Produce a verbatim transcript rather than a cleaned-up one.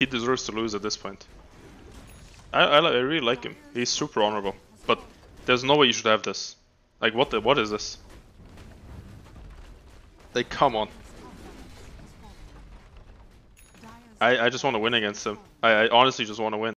he deserves to lose at this point. I, I, I really like him. He's super honorable. But there's no way you should have this. Like, what the, what is this? Like, come on. I, I just want to win against him. I, I honestly just want to win.